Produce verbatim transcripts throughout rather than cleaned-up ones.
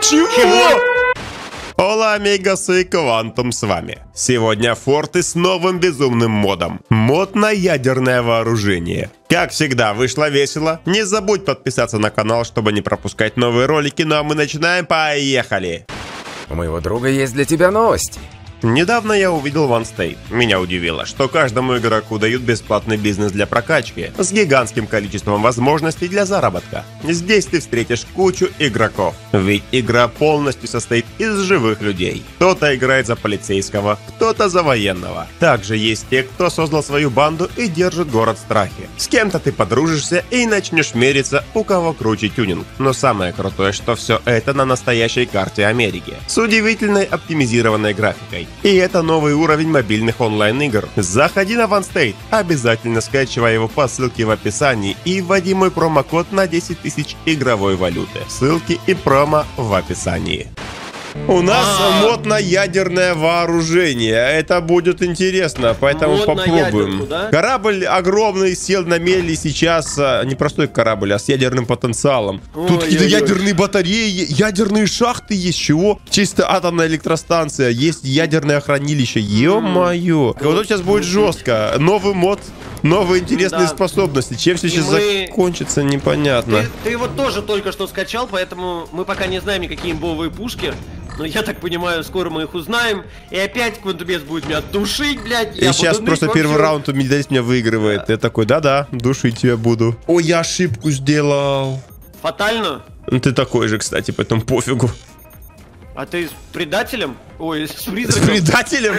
Чего? Чего? Ола, амигосы, и Квантум с вами. Сегодня форты с новым безумным модом. Мод на ядерное вооружение. Как всегда, вышло весело. Не забудь подписаться на канал, чтобы не пропускать новые ролики. Ну а мы начинаем. Поехали! У моего друга есть для тебя новости. Недавно я увидел OneState. Меня удивило, что каждому игроку дают бесплатный бизнес для прокачки с гигантским количеством возможностей для заработка. Здесь ты встретишь кучу игроков, ведь игра полностью состоит из живых людей. Кто-то играет за полицейского, кто-то за военного. Также есть те, кто создал свою банду и держит город в страхе. С кем-то ты подружишься и начнешь мериться, у кого круче тюнинг. Но самое крутое, что все это на настоящей карте Америки, с удивительной оптимизированной графикой. И это новый уровень мобильных онлайн-игр. Заходи на OneState, обязательно скачивай его по ссылке в описании и вводи мой промокод на десять тысяч игровой валюты. Ссылки и промо в описании. У нас А-а-а. мод на ядерное вооружение. Это будет интересно, поэтому Мод на попробуем. ядерку, да? Корабль огромный сел на мели сейчас. а, Не простой корабль, а с ядерным потенциалом. Тут Ой-ой-ой. какие-то ядерные батареи, ядерные шахты есть. Чего? Чисто атомная электростанция. Есть ядерное хранилище. Ё-моё. Вот тут сейчас будет жестко. Новый мод. Новые интересные Да. способности. Чем все И сейчас мы- закончится, непонятно. Ты, ты вот тоже только что скачал, поэтому мы пока не знаем никакие имбовые пушки. Но я так понимаю, скоро мы их узнаем. И опять Квантумес будет меня душить, блядь. И я сейчас буду просто ныть первый вообще. раунд у медалист меня выигрывает. Я такой, да-да, душить тебя буду. Ой, я ошибку сделал. Фатально? Ну, ты такой же, кстати, поэтому пофигу. А ты с предателем? Ой, с С призраком? предателем?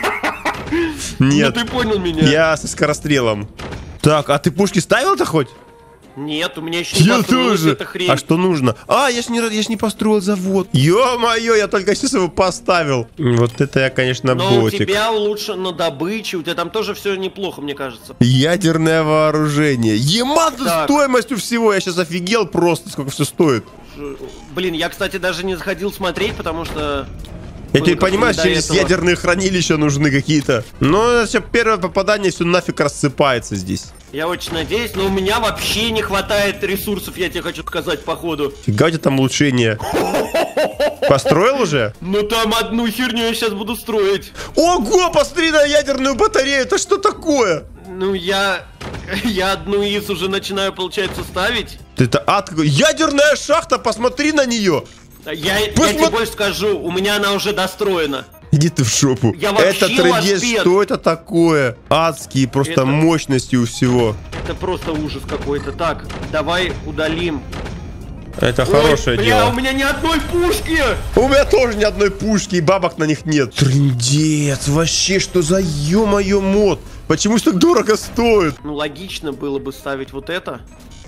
Ну Нет, ты понял меня. я со скорострелом. Так, а ты пушки ставил-то хоть? Нет, у меня еще не построилась эта хрень. А что нужно? А, я ж не, я ж не построил завод. Ё-моё, я только сейчас его поставил. Вот это я, конечно, Но у ботик. тебя улучшена добыча, у тебя там тоже все неплохо, мне кажется. Ядерное вооружение. Ема-то Так. стоимостью всего. Я сейчас офигел просто, сколько все стоит. Блин, я, кстати, даже не заходил смотреть, потому что... Я было теперь как-то понимаю, не до через этого. ядерные хранилища нужны какие-то. Но все первое попадание все нафиг рассыпается здесь. Я очень надеюсь, но у меня вообще не хватает ресурсов, я тебе хочу сказать, походу. Фига у тебя там улучшение. Построил уже? Ну там одну херню я сейчас буду строить. Ого, посмотри на ядерную батарею, это что такое? Ну я... Я одну из уже начинаю, получается, ставить. Это ад какой. Ядерная шахта, посмотри на нее. Я, я Посмо- тебе больше скажу, у меня она уже достроена. Иди ты в шопу. Я вообще Это трындец, ласпед. что это такое? Адские просто Это- мощности у всего. Это просто ужас какой-то. Так, давай удалим. Это Ой, хорошее бля, дело. у меня ни одной пушки! У меня тоже ни одной пушки, и бабок на них нет. Трындец, вообще, что за ё-моё мод? Почему так дорого стоит? Ну, логично было бы ставить вот это.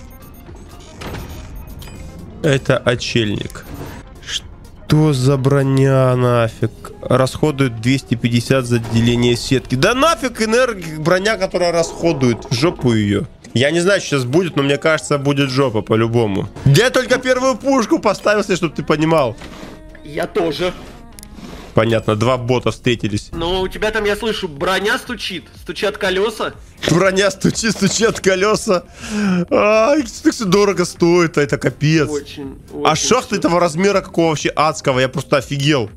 Это очельник. Что за броня нафиг? Расходует двести пятьдесят за деление сетки. Да нафиг энергия, броня, которая расходует. В жопу ее. Я не знаю, что сейчас будет, но мне кажется, будет жопа по-любому. Я только первую пушку поставил, чтобы ты понимал. Я тоже. Понятно, два бота встретились. Но у тебя там, я слышу, броня стучит. Стучат колеса. Броня стучит, стучат колеса. Ай, так все дорого стоит, а это капец. Очень, А очень шахта всё. этого размера какого вообще адского, я просто офигел.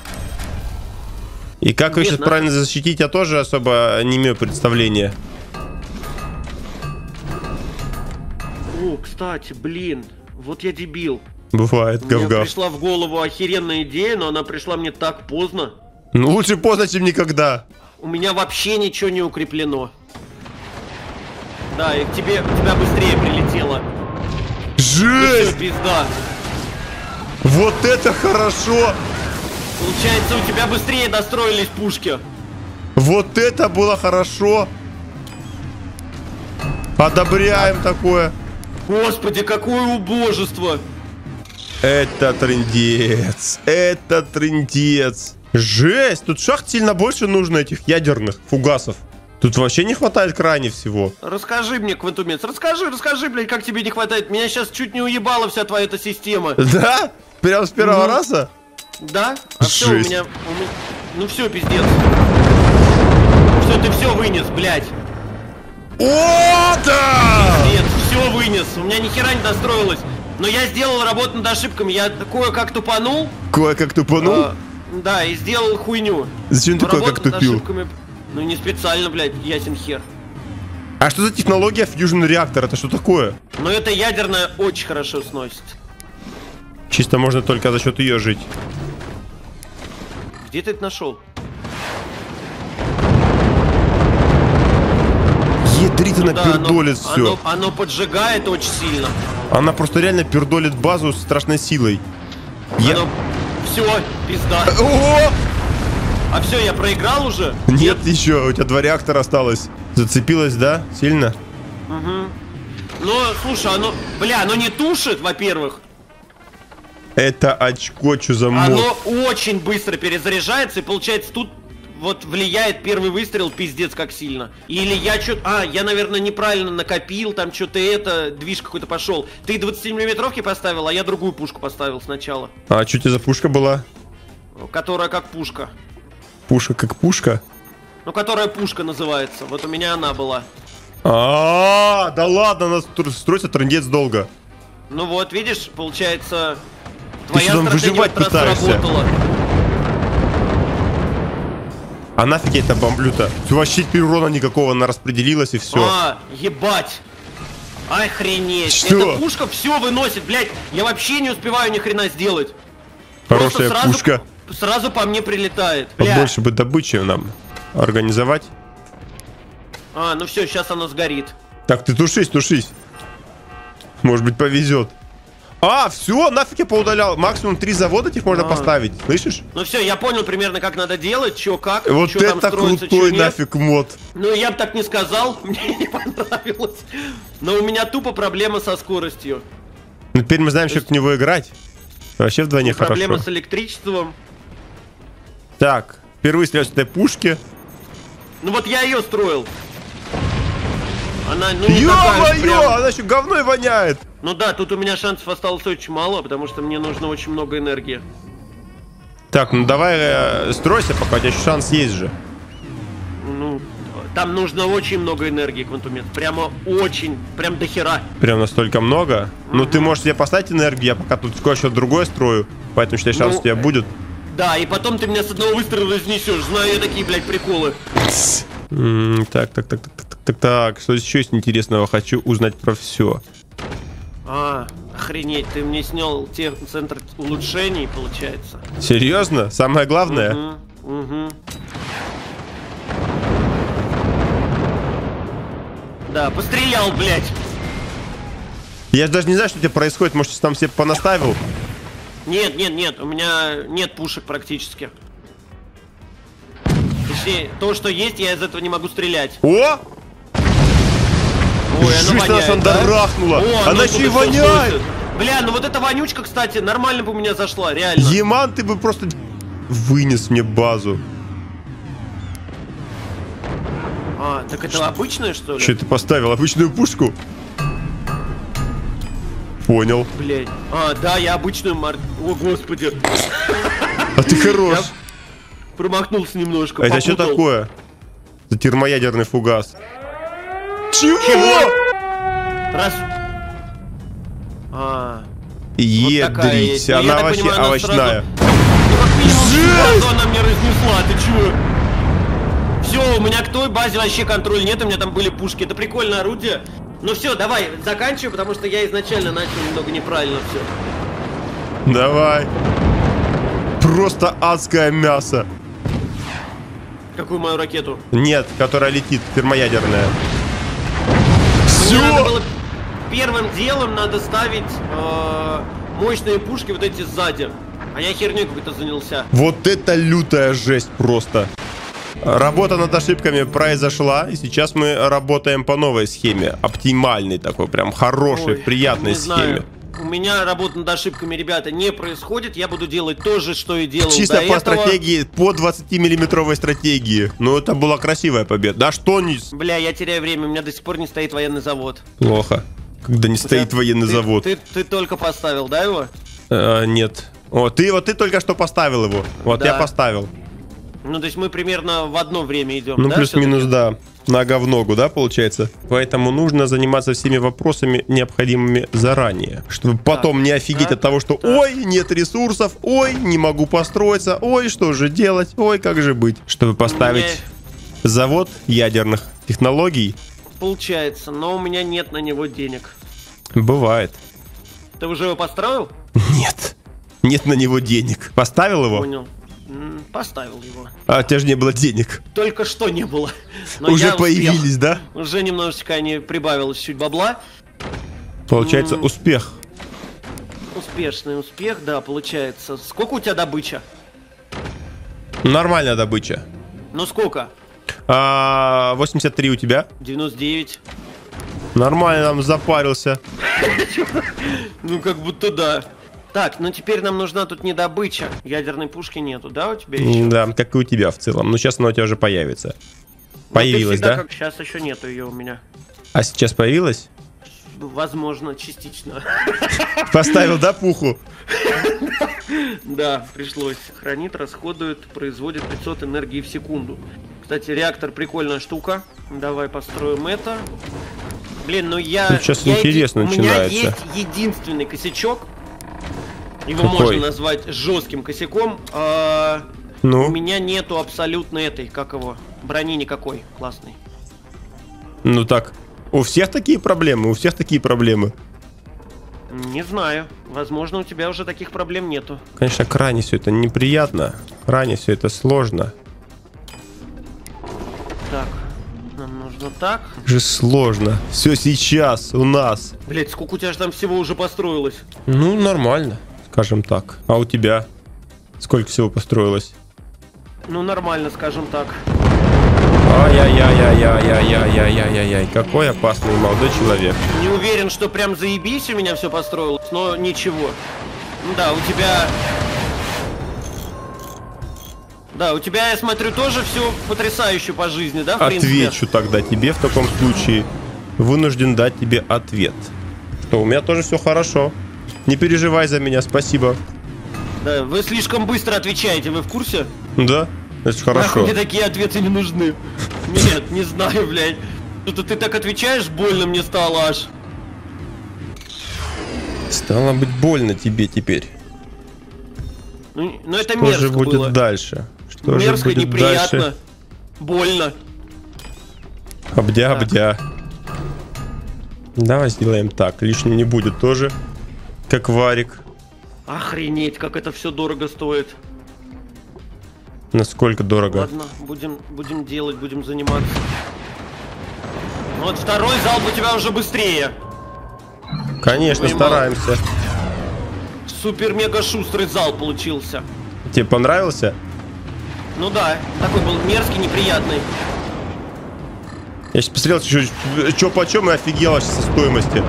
И как вы Нет, сейчас надо- правильно защитить, я тоже особо не имею представления. О, кстати, блин. Вот я дебил. Бывает, Мне гав-гав. пришла в голову охеренная идея, но она пришла мне так поздно. Ну лучше поздно, чем никогда. У меня вообще ничего не укреплено. Да, и к тебе, у тебя быстрее прилетело. Всё, Жесть! пизда. Вот это хорошо! Получается, у тебя быстрее достроились пушки. Вот это было хорошо! Одобряем такое. Господи, какое убожество. Это трындец. Это трындец. Жесть! Тут шахт сильно больше нужно этих ядерных фугасов. Тут вообще не хватает крайне всего. Расскажи мне, Квантумец, расскажи, расскажи, блядь, как тебе не хватает. Меня сейчас чуть не уебала вся твоя эта система. Да? Прям с первого Ну. раза? Да? А все у Жесть. меня, у меня... Ну все, пиздец. Все, ты все вынес, блядь. О, да! Нет, все вынес. У меня ни хера не достроилось. Но я сделал работу над ошибками, я кое-как тупанул. Кое-как тупанул? А, да, и сделал хуйню. Зачем ты кое-как Работа над тупил? ошибками. Ну не специально, блядь, ясен хер. А что за технология фьюжн реактор? Это что такое? Но это ядерное очень хорошо сносит. Чисто можно только за счет ее жить. Где ты это нашел? Ядрит, она Да, пердолит оно, все. Оно, оно поджигает очень сильно. Она просто реально пердолит базу с страшной силой. Я... Оно... Все, пизда. О! А все, я проиграл уже? Нет, еще, у тебя два реактора осталось. Зацепилась, да? Сильно? Угу. Но, слушай, оно... Бля, оно не тушит, во-первых. Это очко, что за мод? Оно очень быстро перезаряжается, и получается тут вот влияет первый выстрел пиздец как сильно. Или я что-то... А, я, наверное, неправильно накопил, там что-то это, движ какой-то пошел. Ты двадцатимиллиметровки поставил, а я другую пушку поставил сначала. А что тебе за пушка была? Которая как пушка. Пушка как пушка? Ну, которая пушка называется. Вот у меня она была. А, да ладно, она строится трындец долго. Ну вот, видишь, получается... Ты Твоя что там стратегия выживать вот раз пытаешься? сработала. А нафиг я это бомблю-то? Вообще теперь урона никакого, она распределилась и все. А, ебать. Охренеть. Что? Эта пушка все выносит, блядь. Я вообще не успеваю ни хрена сделать. Хорошая Просто сразу, пушка. Сразу по мне прилетает. Бля. Побольше бы добычи нам организовать. А, ну все, сейчас оно сгорит. Так, ты тушись, тушись. Может быть, повезет. А, все, нафиг я поудалял. Максимум три завода этих можно А. поставить. Слышишь? Ну все, я понял примерно, как надо делать, чё как, Вот чё там это строится, крутой чё нет. нафиг мод. Ну, я бы так не сказал, мне не понравилось. Но у меня тупо проблема со скоростью. Ну, теперь мы знаем, как в него играть. Вообще вдвойне хорошо. Проблема с электричеством. Так, первый выстрел с этой пушки. Ну вот я ее строил. Она, ну, не такая уж Ё-моё, прям... она еще говной воняет. Ну да, тут у меня шансов осталось очень мало, потому что мне нужно очень много энергии. Так, ну давай э, стройся, пока у тебя еще шанс есть же. Ну, там нужно очень много энергии, Квантумет. Прямо очень, прям до хера. Прям настолько много. Ну ты можешь себе поставить энергию, я пока тут кое-что другое строю. Поэтому считай, шанс Ну, у тебя будет. Да, и потом ты меня с одного выстрела разнесешь. Знаю я такие, блядь, приколы. М, Так, так, так, так, так, так, так. Что еще есть интересного? Хочу узнать про все. А, охренеть, ты мне снял тех центр улучшений, получается. Серьезно? Самое главное? Угу, угу. Да, пострелял, блядь. Я даже не знаю, что у тебя происходит. Может, ты там себе понаставил? Нет, нет, нет, у меня нет пушек практически. Точнее, то, что есть, я из этого не могу стрелять. О! Ой, оно Жуть, нас воняет, он да? дарахнула. О, Она оно еще и оттуда всё воняет. сносит. Бля, ну вот эта вонючка, кстати, нормально бы у меня зашла, реально. Еман, ты бы просто вынес мне базу. А, так это обычное, что ли? Че ты поставил? Обычную пушку? Понял. Блядь. А, да, я обычную мар... О, господи. А ты хорош. Я промахнулся немножко, Это что попутал. такое? Это термоядерный фугас. Чего? Чего? Раз... А... Вот такая Едрить. есть. Ну, я Она так вообще понимаю, она овощная. сразу- Ну, как минимум, всю базу она мне разнесла, ты чего? Все, у меня к той базе вообще контроль нет, у меня там были пушки. Это прикольное орудие. Ну все, давай, заканчивай, потому что я изначально начал немного неправильно все. Давай. Просто адское мясо. Какую мою ракету? Нет, которая летит, термоядерная. Мне надо Все. было первым делом надо ставить э, мощные пушки вот эти сзади. А я херней какой-то занялся. Вот это лютая жесть просто. Работа над ошибками произошла, и сейчас мы работаем по новой схеме. Оптимальной такой, прям хорошей, Ой, приятной не схеме. знаю. У меня работа над ошибками, ребята, не происходит. Я буду делать то же, что и делал Чисто до по этого. стратегии, по двадцатимиллиметровой стратегии. Ну, это была красивая победа. Да что не... Бля, я теряю время, у меня до сих пор не стоит военный завод. Плохо. Когда не стоит военный Ты- завод. Ты, ты только поставил, да, его? А, нет. О, ты вот ты только что поставил его. Вот Да. я поставил. Ну, то есть мы примерно в одно время идем, Ну, да, плюс-минус, всё-таки? да. нога в ногу, да, получается? Поэтому нужно заниматься всеми вопросами, необходимыми заранее. Чтобы потом не офигеть так, от того, что так. ой, нет ресурсов, ой, не могу построиться, ой, что же делать, ой, как же быть. Чтобы поставить Мне завод ядерных технологий, получается, но у меня нет на него денег. бывает. Ты уже его построил? Нет. Нет на него денег. Поставил его? Понял. М, Поставил его. А у тебя же не было денег. Только что не было. Но Уже я успел. появились, да? Уже немножечко они прибавилось чуть бабла. Получается, М. успех. Успешный успех, да, получается. Сколько у тебя добыча? Нормальная добыча. Ну сколько? А, восемьдесят три у тебя? девяносто девять. Нормально, там запарился. Ну как будто да. Так, ну теперь нам нужна тут не добыча. Ядерной пушки нету, да, у тебя еще? Да, как и у тебя в целом. Но сейчас она у тебя уже появится. Появилась, да? Как... Сейчас еще нету ее у меня. А сейчас появилась? Возможно, частично. Поставил, да, пуху? Да, пришлось. Хранит, расходует, производит пятьсот энергии в секунду. Кстати, реактор прикольная штука. Давай построим это. Блин, ну я... Тут сейчас я интересно еди... начинается. У меня есть единственный косячок. Его Какой? можно назвать жестким косяком. А... Ну? У меня нету абсолютно этой, как его, брони никакой классной. Ну так, у всех такие проблемы, у всех такие проблемы. Не знаю. Возможно, у тебя уже таких проблем нету. Конечно, крайне все это неприятно. Крайне все это сложно. Так, нам нужно так. Как же сложно. Все сейчас у нас. Блять, сколько у тебя же там всего уже построилось? Ну, нормально, скажем так. А у тебя? Сколько всего построилось? Ну, нормально, скажем так. Ай-яй-яй-яй-яй-яй-яй-яй-яй-яй. Какой опасный молодой человек. Не уверен, что прям заебись у меня все построилось, но ничего. Ну да, у тебя... Да, у тебя, я смотрю, тоже все потрясающе по жизни, да, в принципе? Отвечу тогда тебе в таком случае. Вынужден дать тебе ответ. Что у меня тоже все хорошо. Не переживай за меня, спасибо. Да, вы слишком быстро отвечаете, вы в курсе? Да, это ж Нахуй хорошо. мне такие ответы не нужны. Нет, не знаю, блядь. Что-то ты так отвечаешь, больно мне стало аж. Стало быть больно тебе теперь. Ну, ну это Что мерзко же будет было. дальше? Что Мерзко, же будет неприятно. дальше? Больно. Обдя-обдя. Давай сделаем так. Лишнего не будет тоже. Как варик. Охренеть, как это все дорого стоит. Насколько дорого? Ладно, будем, будем делать, будем заниматься. Вот второй залп у тебя уже быстрее. Конечно, Понимал. стараемся. Супер-мега шустрый залп получился. Тебе понравился? Ну да, такой был мерзкий, неприятный. Я сейчас посмотрел, что почем и офигел аж со стоимости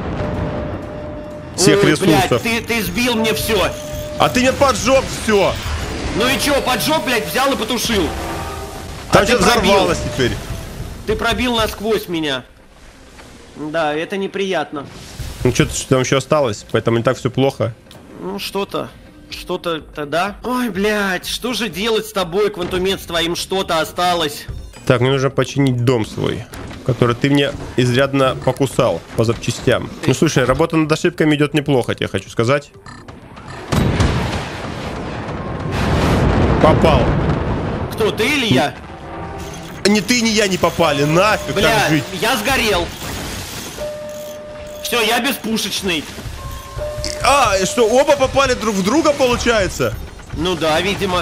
всех Ой, ресурсов. Блядь, ты, ты сбил мне все. А ты мне поджег все. Ну и чё, поджег, блядь, взял и потушил. Там А ты что-то пробил. взорвалось теперь. Ты пробил насквозь меня. Да, это неприятно. Ну что-то что там еще осталось, поэтому не так все плохо. Ну что-то, что-то тогда. Ой, блядь, что же делать с тобой, Квантумет, с твоим что-то осталось? Так, мне нужно починить дом свой, который ты мне изрядно покусал по запчастям. Ну слушай, работа над ошибками идет неплохо, тебе хочу сказать. Попал. Кто, ты или я? Ни ты, ни я не попали, нафиг, Бля, как жить? я сгорел. Все, я беспушечный. А, и что, оба попали друг в друга, получается? Ну да, видимо.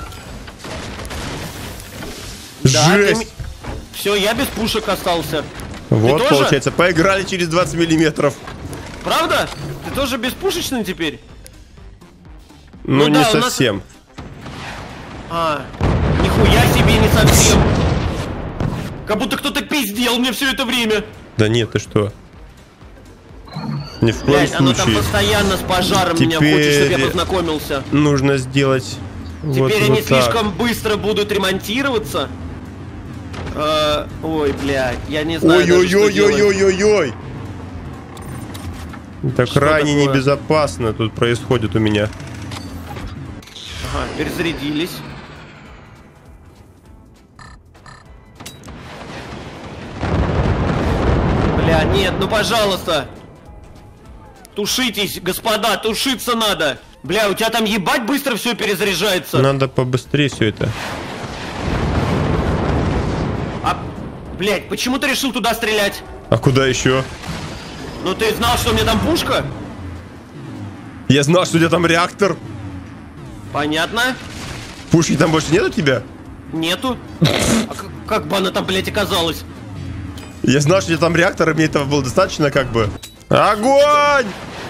Да, Жесть. Все, я без пушек остался. Вот, тоже? получается, поиграли через двадцать миллиметров. Правда? Ты тоже беспушечный теперь? Ну, Ну не да, у нас- совсем. А, нихуя себе не совсем. Как будто кто-то пиздел мне все это время. Да нет, ты что? Ни в коем Блять, оно там случае. постоянно с пожаром меня Теперь- хочет, чтобы я познакомился. Нужно сделать вот, Теперь вот они так. слишком быстро будут ремонтироваться. А, ой, блядь, я не знаю даже, что делать. Ой-ой-ой-ой-ой-ой-ой. Это Что крайне такое? небезопасно тут происходит у меня. Ага, перезарядились. Бля, нет, ну пожалуйста. Тушитесь, господа, тушиться надо. Бля, у тебя там ебать быстро все перезаряжается. Надо побыстрее все это. А, блядь, почему ты решил туда стрелять? А куда еще? Ну ты знал, что у меня там пушка? Я знал, что у тебя там реактор. Понятно. Пушки там больше нет у тебя? Нету. А как, как бы она там, блядь, оказалась? Я знал, что у тебя там реактор, и мне этого было достаточно, как бы. Огонь!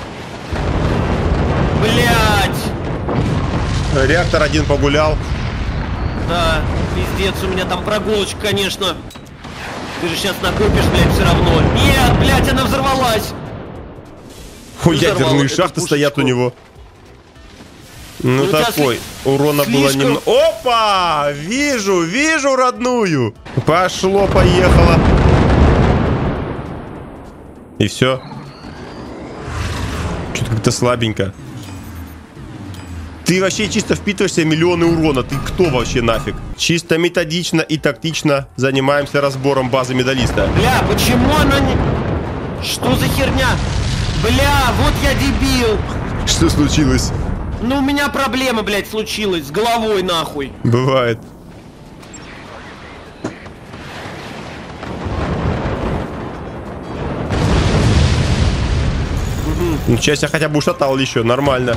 Блядь! Реактор один погулял. Да, пиздец, у меня там прогулочка, конечно. Ты же сейчас накопишь, блядь, все равно. Нет, блядь, она взорвалась. Ой, Взорвала ядерные эту шахты пушечку. стоят у него. Ну, Ну, такой. сли- Урона было слишком- немного. Опа! Вижу, вижу родную. Пошло, поехало. И все. Что-то как-то слабенько. Ты вообще чисто впитываешься миллионы урона. Ты кто вообще нафиг? Чисто методично и тактично занимаемся разбором базы медалиста. Бля, почему она не... Что за херня? Бля, вот я дебил. Что случилось? Ну, у меня проблема, блядь, случилась с головой, нахуй. Бывает. Ну, часть я хотя бы ушатал еще, нормально.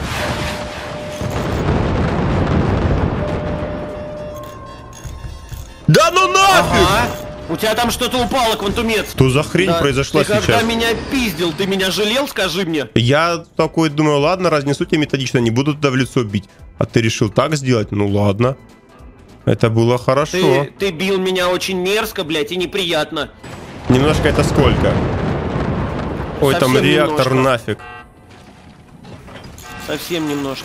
Да ну нафиг! Ага. У тебя там что-то упало, квантумец. Что за хрень Да, произошла ты сейчас? когда меня пиздил, ты меня жалел, скажи мне? Я такой думаю, ладно, разнесу тебя методично, не буду туда в лицо бить. А ты решил так сделать? Ну ладно. Это было хорошо. Ты, ты бил меня очень мерзко, блядь, и неприятно. Немножко это сколько? Ой, там Совсем реактор немножко. нафиг. Совсем немножко.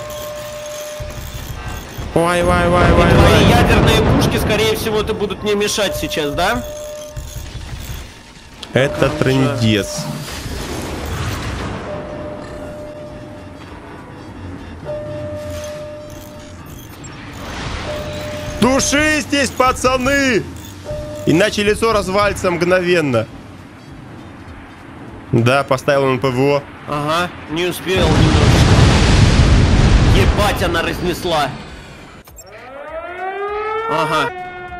Ой, вай, вай, вай, Твои вай. ядерные пушки, скорее всего-то, будут мне мешать сейчас, да? Это трындец. Тушитесь, пацаны! Иначе лицо развалится мгновенно. Да, поставил он ПВО. Ага, не успел немножечко. Ебать, она разнесла. Ага.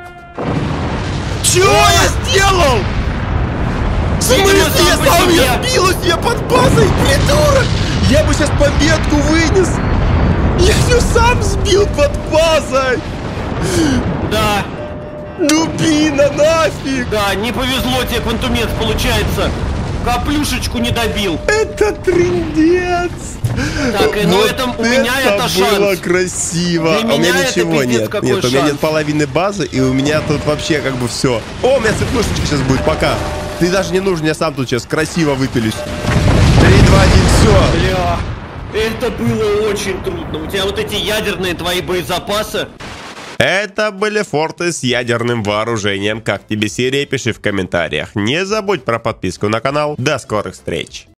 Чего я сделал? В смысле, Видимо, я сам по сам себе. я сбил у себя под базой, придурок! Я бы сейчас победку вынес! Я ее сам сбил под базой! Да, Дубина, нафиг! да, не повезло тебе, квантумец, получается. Каплюшечку не добил. Это трындец! Так, и ну Вот это, у меня это было шанс. красиво. Для А у меня меня это ничего пиздец нет. какой Нет, у меня шанс. нет половины базы, и у меня тут вообще как бы все. О, у меня цепнушечка сейчас будет, пока. Ты даже не нужен, я сам тут сейчас красиво выпилюсь. Три, два, один, все. Бля, это было очень трудно. У тебя вот эти ядерные твои боезапасы. Это были форты с ядерным вооружением. Как тебе серия, пиши в комментариях. Не забудь про подписку на канал. До скорых встреч.